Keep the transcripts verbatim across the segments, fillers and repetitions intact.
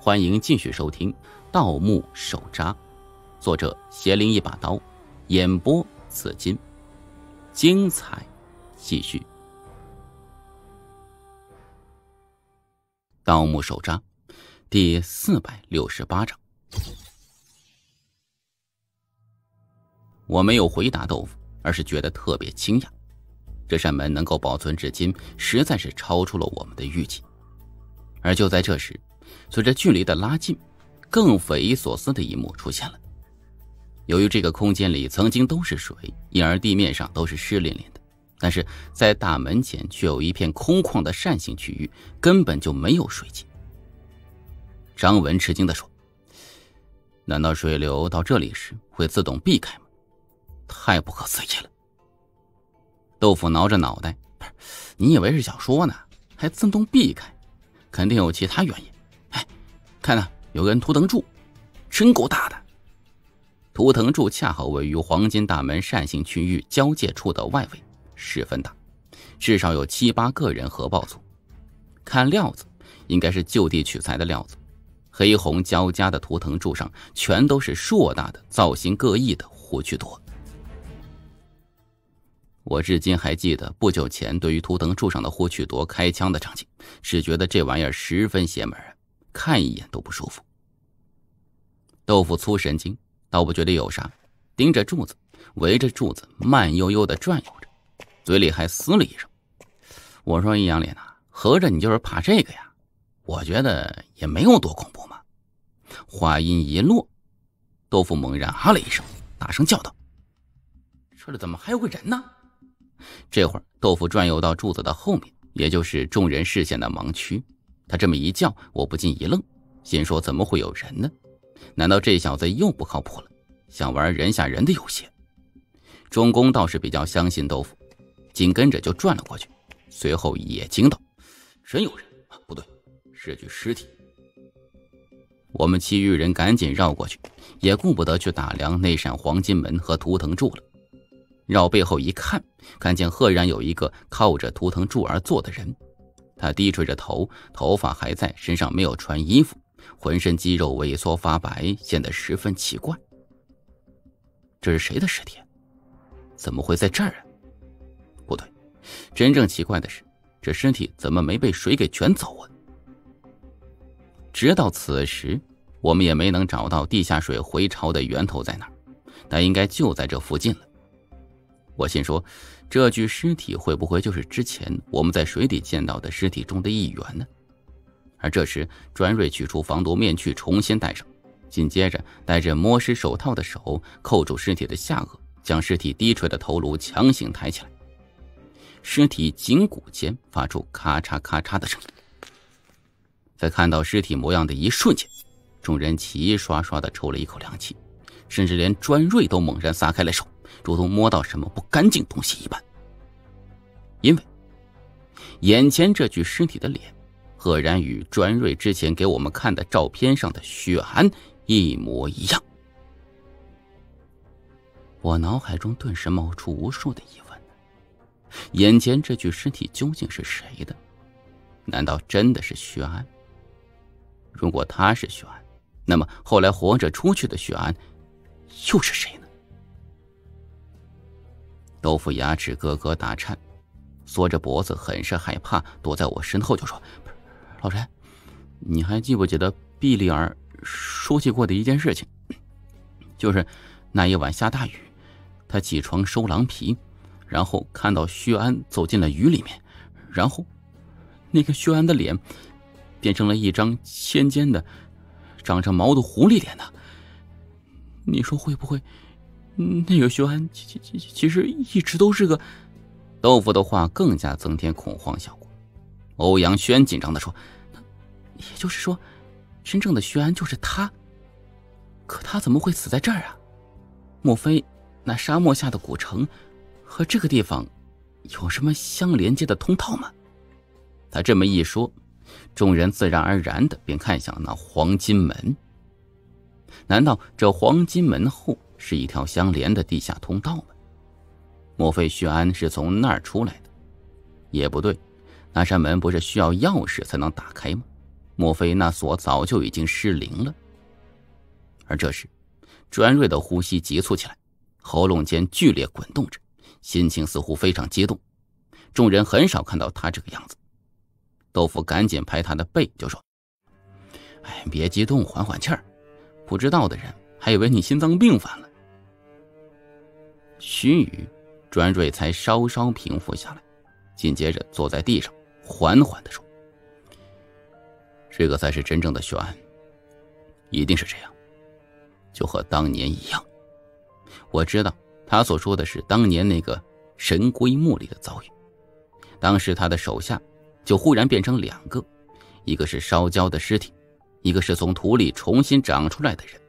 欢迎继续收听《盗墓手札》，作者邪灵一把刀，演播紫金，精彩继续。《盗墓手札》第四百六十八章。我没有回答豆腐，而是觉得特别惊讶，这扇门能够保存至今，实在是超出了我们的预计。而就在这时，随着距离的拉近，更匪夷所思的一幕出现了。由于这个空间里曾经都是水，因而地面上都是湿淋淋的，但是在大门前却有一片空旷的扇形区域，根本就没有水迹。张文吃惊地说：“难道水流到这里时会自动避开吗？太不可思议了。”豆腐挠着脑袋：“不是，你以为是小说呢？还自动避开？肯定有其他原因。哎，看啊，有根图腾柱，真够大的。”图腾柱恰好位于黄金大门扇形区域交界处的外围，十分大，至少有七八个人合抱粗。看料子，应该是就地取材的料子，黑红交加的图腾柱上全都是硕大的造型各异的火炬朵。我至今还记得不久前对于图腾柱上的火炬朵开枪的场景，只觉得这玩意儿十分邪门啊，看一眼都不舒服。豆腐粗神经倒不觉得有啥，盯着柱子，围着柱子慢悠悠地转悠着，嘴里还嘶了一声。我说：“易阳脸啊，合着你就是怕这个呀？我觉得也没有多恐怖嘛。”话音一落，豆腐猛然啊了一声，大声叫道：“这里怎么还有个人呢？”这会儿豆腐转悠到柱子的后面，也就是众人视线的盲区。他这么一叫，我不禁一愣，心说怎么会有人呢？难道这小子又不靠谱了，想玩人吓人的游戏？钟公倒是比较相信豆腐，紧跟着就转了过去，随后也惊道：“真有人啊！不对，是具尸体。”我们其余人赶紧绕过去，也顾不得去打量那扇黄金门和图腾柱了。绕背后一看，看见赫然有一个靠着图腾柱而坐的人，他低垂着头，头发还在，身上没有穿衣服，浑身肌肉萎缩发白，显得十分奇怪。这是谁的尸体？怎么会在这儿啊？不对，真正奇怪的是，这尸体怎么没被水给卷走啊？直到此时，我们也没能找到地下水回潮的源头在哪儿，但应该就在这附近了。我心说，这具尸体会不会就是之前我们在水底见到的尸体中的一员呢？而这时，专瑞取出防毒面具重新戴上，紧接着戴着摸尸手套的手扣住尸体的下颚，将尸体低垂的头颅强行抬起来。尸体颈骨间发出咔嚓咔嚓的声音。在看到尸体模样的一瞬间，众人齐刷刷地抽了一口凉气，甚至连专瑞都猛然撒开了手，如同摸到什么不干净东西一般。因为眼前这具尸体的脸赫然与专瑞之前给我们看的照片上的血案一模一样。我脑海中顿时冒出无数的疑问，眼前这具尸体究竟是谁的？难道真的是血案？如果他是血案，那么后来活着出去的血案又是谁呢？豆腐牙齿咯咯打颤，缩着脖子很是害怕，躲在我身后就说：“老陈，你还记不记得毕丽儿说起过的一件事情？就是那一晚下大雨，他起床收狼皮，然后看到薛安走进了雨里面，然后那个薛安的脸变成了一张尖尖的长着毛的狐狸脸呢。你说会不会那个薛安其其其实一直都是个……”豆腐的话更加增添恐慌效果。欧阳轩紧张地说：“也就是说，真正的薛安就是他？可他怎么会死在这儿啊？莫非那沙漠下的古城和这个地方有什么相连接的通道吗？”他这么一说，众人自然而然地便看向那黄金门。难道这黄金门后是一条相连的地下通道吗？莫非薛安是从那儿出来的？也不对，那扇门不是需要钥匙才能打开吗？ 莫非那锁早就已经失灵了？而这时，专瑞的呼吸急促起来，喉咙间剧烈滚动着，心情似乎非常激动。众人很少看到他这个样子。豆腐赶紧拍他的背，就说：“哎，别激动，缓缓气儿，不知道的人还以为你心脏病犯了。”须臾，专瑞才稍稍平复下来，紧接着坐在地上，缓缓地说：“这个才是真正的血案，一定是这样，就和当年一样。我知道他所说的是当年那个神龟墓里的遭遇。当时他的手下就忽然变成两个，一个是烧焦的尸体，一个是从土里重新长出来的人。”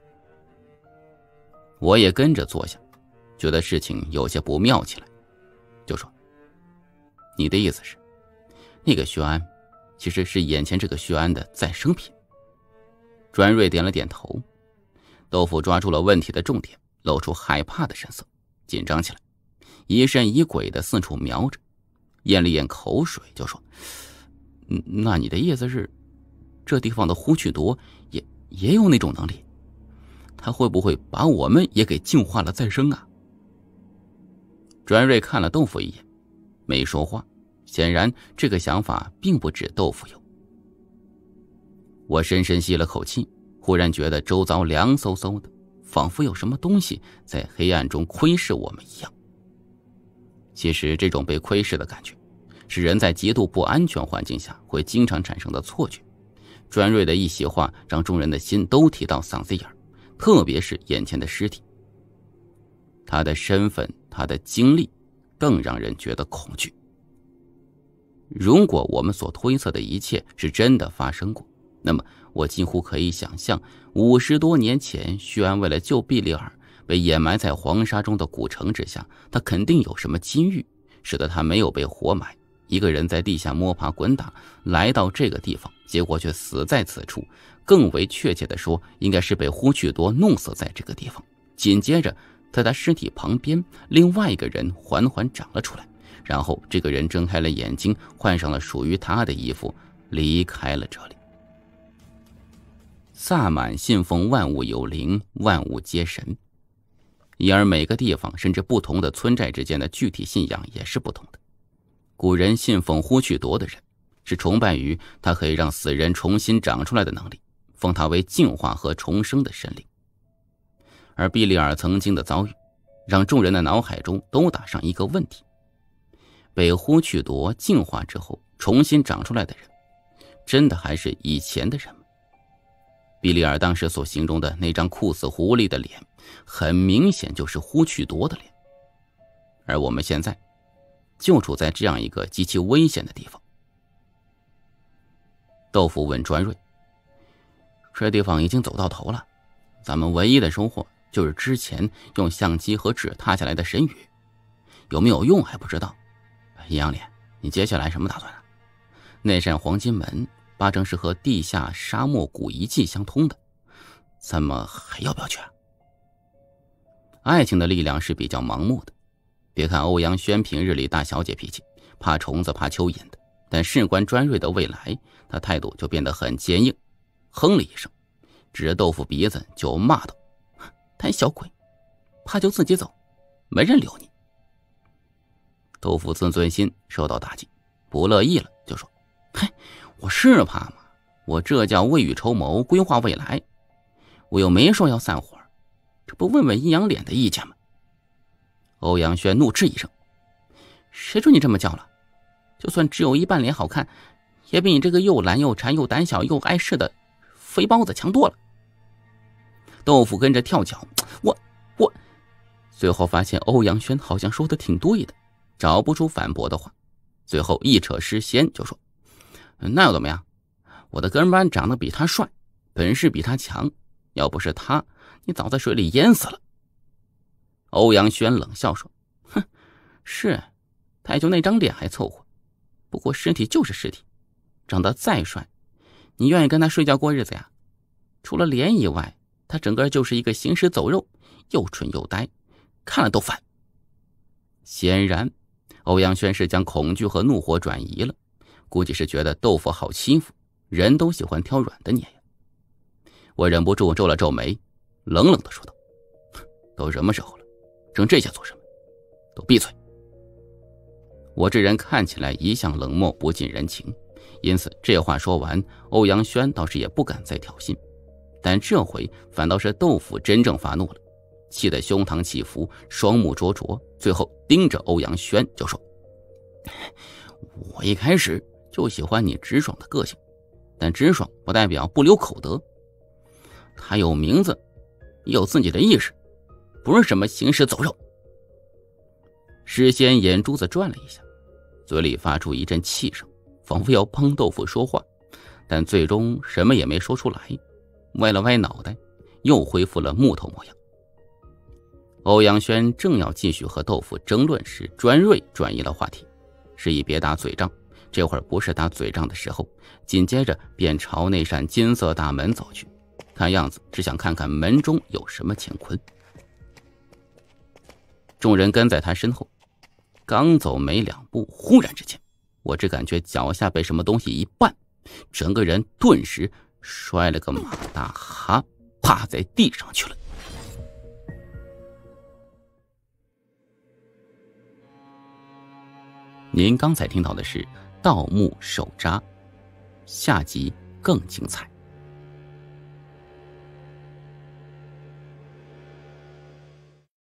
我也跟着坐下，觉得事情有些不妙起来，就说：“你的意思是，那个薛安其实是眼前这个薛安的再生品？”专瑞点了点头。豆腐抓住了问题的重点，露出害怕的神色，紧张起来，疑神疑鬼的四处瞄着，咽了咽口水，就说：“那你的意思是，这地方的呼去夺也也有那种能力？他会不会把我们也给净化了再生啊？”专瑞看了豆腐一眼，没说话，显然这个想法并不止豆腐有。我深深吸了口气，忽然觉得周遭凉飕飕的，仿佛有什么东西在黑暗中窥视我们一样。其实这种被窥视的感觉，是人在极度不安全环境下会经常产生的错觉。专瑞的一席话让众人的心都提到嗓子眼儿，特别是眼前的尸体。他的身份，他的经历，更让人觉得恐惧。如果我们所推测的一切是真的发生过，那么我几乎可以想象，五十多年前薛安为了救毕利尔被掩埋在黄沙中的古城之下，他肯定有什么机遇，使得他没有被活埋，一个人在地下摸爬滚打来到这个地方，结果却死在此处。更为确切的说，应该是被呼去夺弄死在这个地方。紧接着在他尸体旁边，另外一个人缓缓长了出来，然后这个人睁开了眼睛，换上了属于他的衣服，离开了这里。萨满信奉万物有灵，万物皆神，因而每个地方甚至不同的村寨之间的具体信仰也是不同的。古人信奉呼去夺的人，是崇拜于他可以让死人重新长出来的能力，奉他为净化和重生的神灵。而毕利尔曾经的遭遇，让众人的脑海中都打上一个问题：被呼去夺净化之后重新长出来的人，真的还是以前的人吗？毕利尔当时所形容的那张酷似狐狸的脸，很明显就是呼去夺的脸。而我们现在就处在这样一个极其危险的地方。豆腐问专瑞：“这地方已经走到头了，咱们唯一的收获就是之前用相机和纸踏下来的神语，有没有用还不知道。阴阳脸，你接下来什么打算啊？那扇黄金门八成是和地下沙漠古遗迹相通的，咱们还要不要去啊？”爱情的力量是比较盲目的，别看欧阳轩平日里大小姐脾气，怕虫子怕蚯蚓的，但事关专瑞的未来，他态度就变得很坚硬，哼了一声，指着豆腐鼻子就骂道：“胆小鬼，怕就自己走，没人留你。”豆腐自尊心受到打击，不乐意了，就说：“嘿，我是怕吗？我这叫未雨绸缪，规划未来。我又没说要散伙，这不问问阴阳脸的意见吗？”欧阳轩怒斥一声：“谁准你这么叫了？就算只有一半脸好看，也比你这个又懒又馋又胆小又碍事的肥包子强多了。”豆腐跟着跳脚：“我我……”最后发现欧阳轩好像说的挺对的，找不出反驳的话，最后一扯诗仙就说：“那又怎么样？我的跟班长得比他帅，本事比他强，要不是他，你早在水里淹死了。”欧阳轩冷笑说：“哼，是，他也就那张脸还凑合，不过尸体就是尸体，长得再帅，你愿意跟他睡觉过日子呀？除了脸以外，他整个就是一个行尸走肉，又蠢又呆，看了都烦。”显然欧阳轩是将恐惧和怒火转移了，估计是觉得豆腐好欺负， 人都喜欢挑软的捏呀。我忍不住皱了皱眉，冷冷地说道：都什么时候了，争这些做什么？都闭嘴！我这人看起来一向冷漠不近人情，因此这话说完，欧阳轩倒是也不敢再挑衅。但这回反倒是豆腐真正发怒了，气得胸膛起伏，双目灼灼，最后盯着欧阳轩就说：我一开始就喜欢你直爽的个性，但直爽不代表不留口德。他有名字，有自己的意识，不是什么行尸走肉。诗仙眼珠子转了一下，嘴里发出一阵气声，仿佛要帮豆腐说话，但最终什么也没说出来，歪了歪脑袋，又恢复了木头模样。欧阳轩正要继续和豆腐争论时，专瑞转移了话题，示意别打嘴仗，这会儿不是打嘴仗的时候。紧接着便朝那扇金色大门走去，看样子只想看看门中有什么乾坤。众人跟在他身后，刚走没两步，忽然之间，我只感觉脚下被什么东西一绊，整个人顿时摔了个马大哈，趴在地上去了。您刚才听到的是《盗墓手札》，下集更精彩。